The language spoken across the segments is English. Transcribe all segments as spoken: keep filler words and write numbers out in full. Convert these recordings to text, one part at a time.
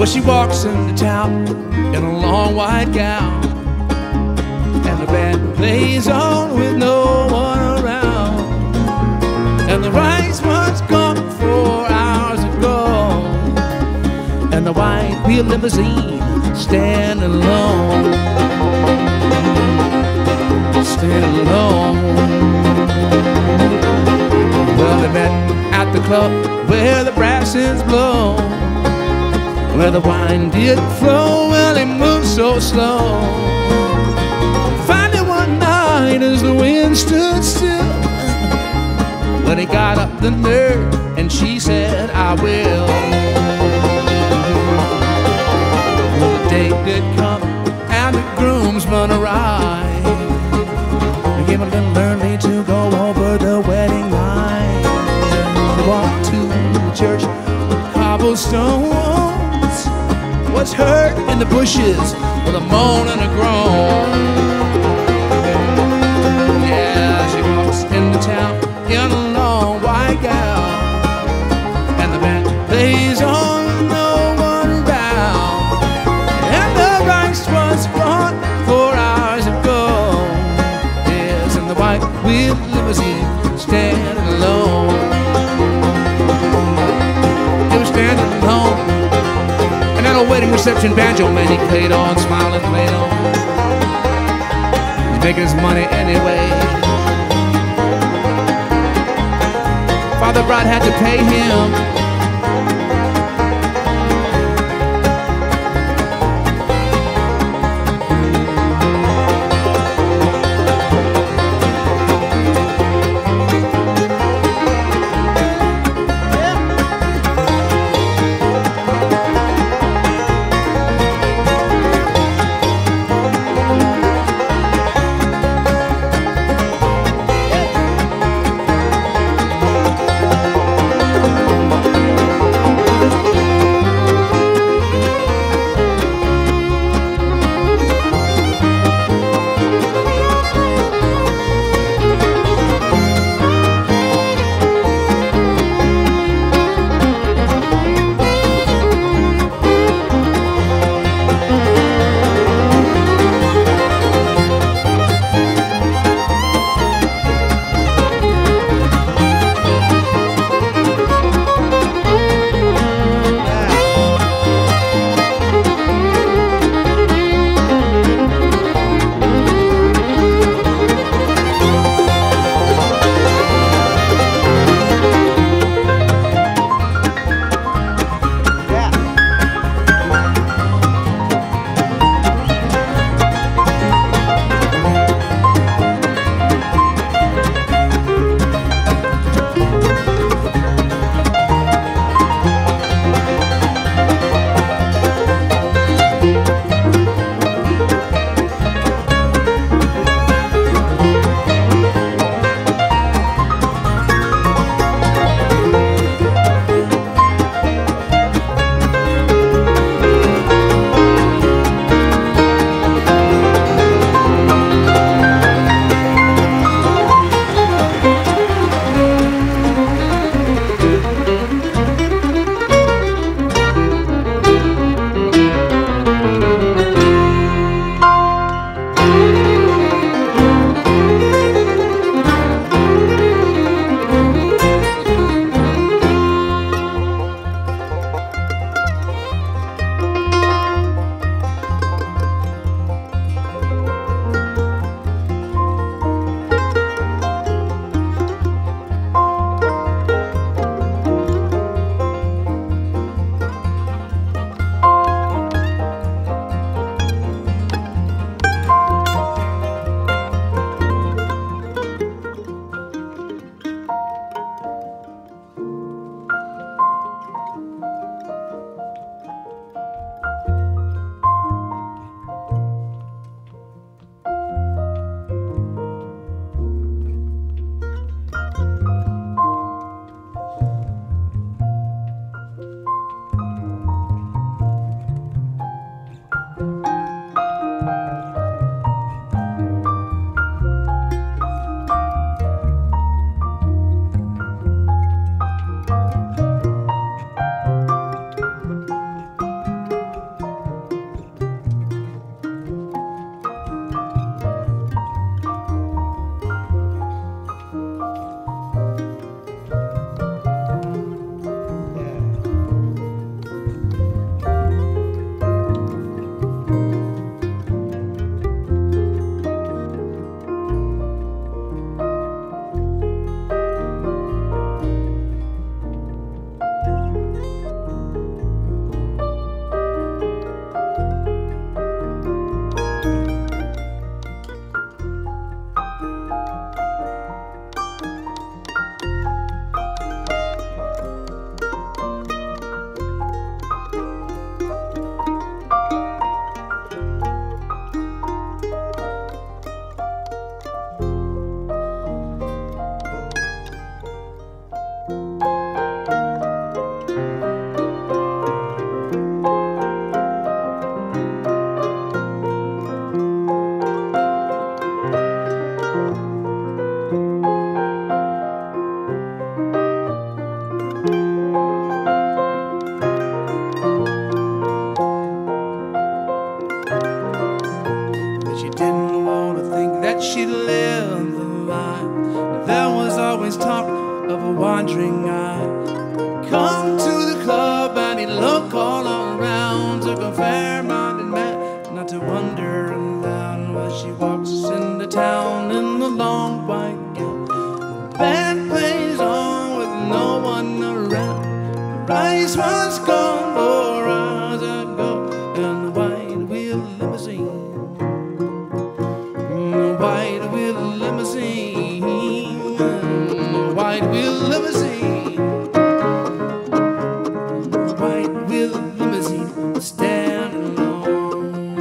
Well, she walks into town in a long white gown, and the band plays on with no one around, and the rice was gone four hours ago, and the white wheel limousine stand alone, stand alone. Well, they met at the club where the brasses blow, where the wine did flow. Well, it moved so slow. Finally one night as the wind stood still, well, he got up the nerve and she said, I will. Well, the day did come and the groomsmen arrived. They came a little early to go over the wedding night. They walked to the church with cobblestones, was heard in the bushes with a moan and a groan. Yeah, she walks into town in a long white gown, and the band plays on, no one around, and the rice was gone four hours ago. Yes, and the white wheel limousine standing alone. It was standing alone. A wedding reception banjo man, he played on, smiling, played on. He's making his money anyway. Father bride had to pay him. white with a limousine standing alone.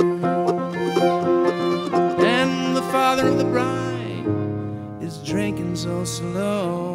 And the father of the bride is drinking so slow.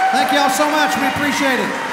Thank y'all so much. We appreciate it.